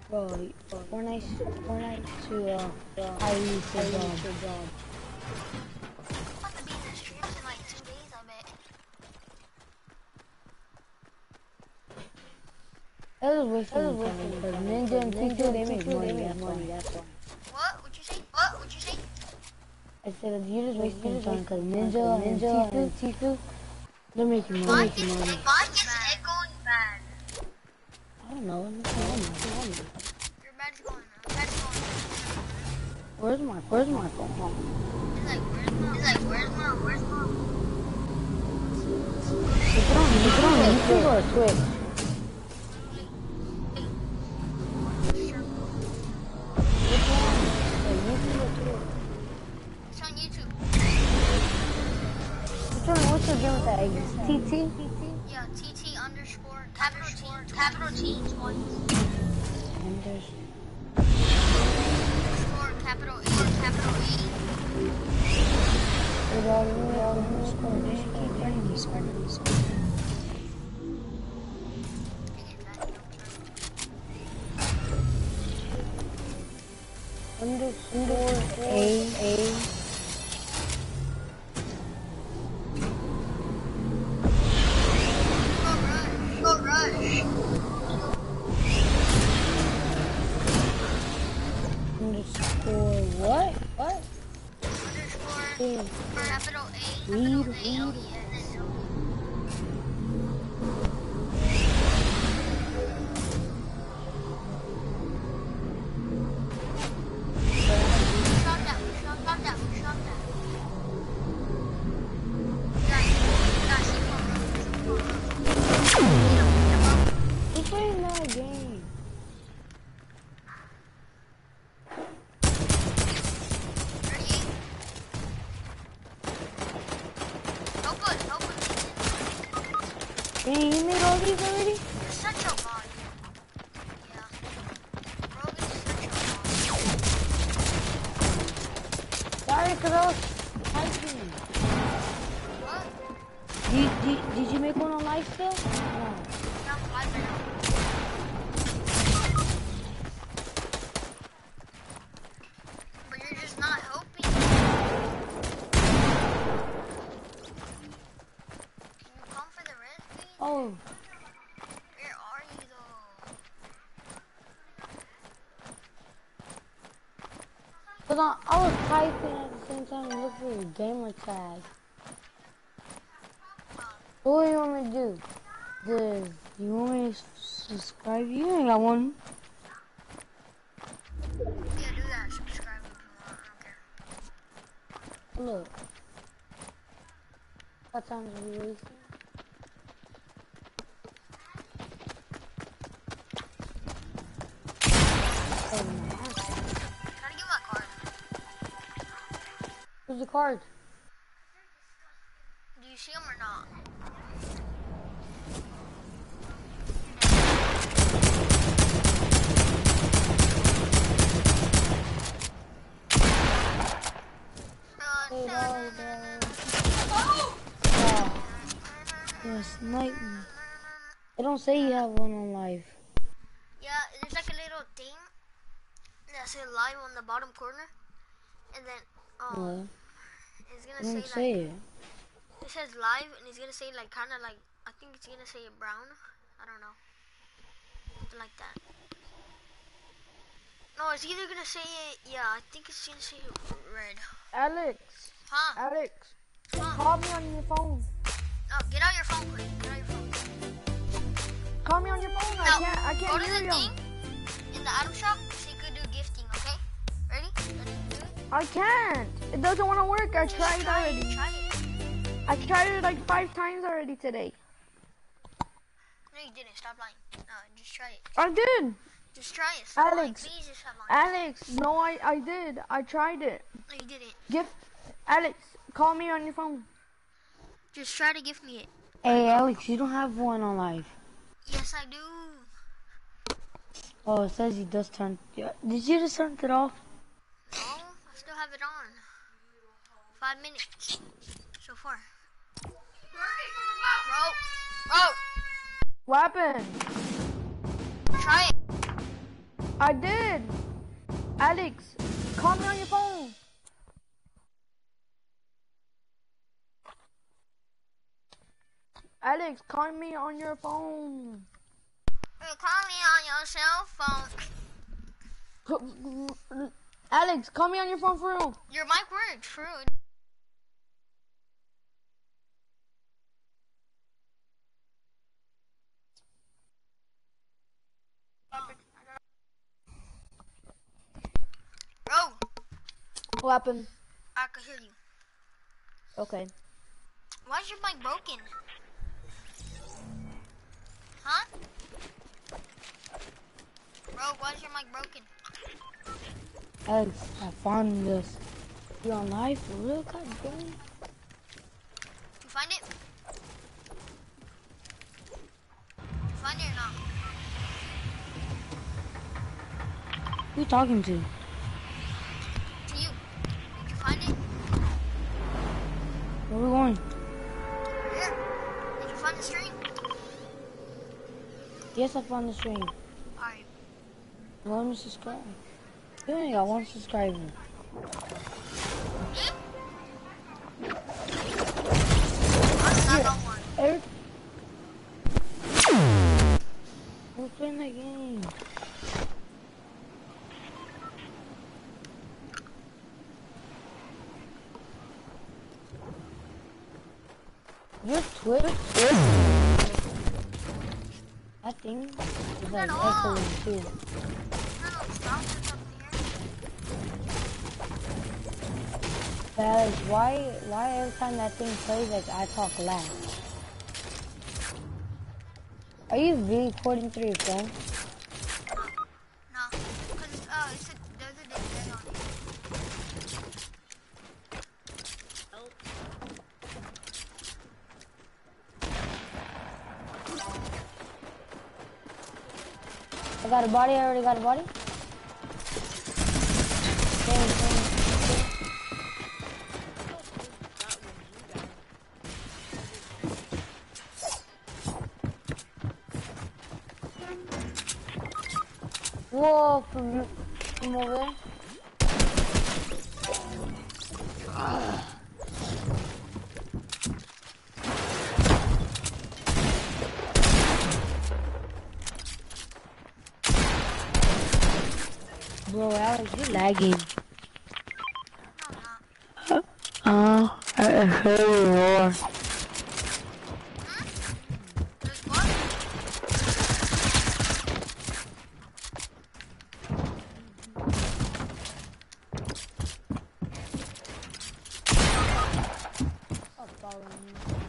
Bro, Fortnite to I use your job. I'm about to be in the streams in like 2 days, I bet. That was wasting my time because Ninja and T2 they make money. That's why. What? What you say? What? What you say? I said you're just wasting time because Ninja and T2 they're making money. Mine is echoing bad. I don't know. Your bad's going, man. Bad's going. Where's my phone? Where's my? Put on YouTube or Twitch. It's on YouTube. What's your game with that? TT? Yeah, TT underscore capital T underscore capital E. Underscore A. Go rush. Underscore what? Underscore capital A. Weed. Stop that. We're playing that game. Hey, you made all these already? You're such a bot. Yeah. Rogan is such a bot. Sorry, cause I was typing. What? Did you make one on live still? No. Yeah, I'm live right now. But you're just not helping. Can you come for the red, please? Oh. Where are you, though? Hold on, I was typing at the same time and looking for your gamer tag. What do you want me to do? You want me to subscribe? You ain't got one. Yeah, do that. Subscribe if you want. I don't care. Look. What time are we wasting? Oh my God. Gotta get my card. Where's the card? Do you see him or not? You're sniping. They don't say you have one on live. Yeah, there's like a little thing that says live on the bottom corner, and then it's gonna say like it says live, and it's gonna say like kind of like I think it's gonna say brown. I don't know, something like that. No, it's either gonna say yeah, I think it's gonna say red. Alex. Huh? Alex. Huh? Call me on your phone. Oh, get out your phone, quick. Get out your phone. Call me on your phone. Now, I can't go to hear the you. thing in the item shop. So you could do gifting, okay? Ready? Ready to do it? I can't. It doesn't want to work. I tried already. Try it. I tried it like 5 times already today. No, you didn't. Stop lying. No, just try it. I did. Just try it. Stop lying. Alex. Please just stop lying. Alex, no, I did. I tried it. No, you didn't. Alex, call me on your phone. Just try to gift me it. Hey, Alex, you don't have one on live. Yes, I do. Oh, it says he does turn. Did you just turn it off? No, I still have it on. 5 minutes so far. Bro. What happened? Try it. I did. Alex, call me on your phone. Alex, call me on your phone. Call me on your cell phone. Alex, call me on your phone for real. Your mic works, true. Bro. What happened? I can hear you. Okay. Why is your mic broken? Huh? Bro, why is your mic broken? Alex, I found this. You on live for real? God damn. You find it? You find it or not? Who you talking to? To you. Did you find it? Where we going? Here. Did you find the stream? Yes, I found the stream. Alright. Let me subscribe. You only got 1 subscriber. I got one. Eric? We're playing that game. Your Twitch? That thing is like echoing too. Alex, why every time that thing plays, like I talk loud? Are you recording through your phone? No, because there's a dead on it. I got a body, I already got a body. Dang. Whoa, from over there. Bro, Alex, you're lagging. No, I'm not. I heard you roar. Stop following me.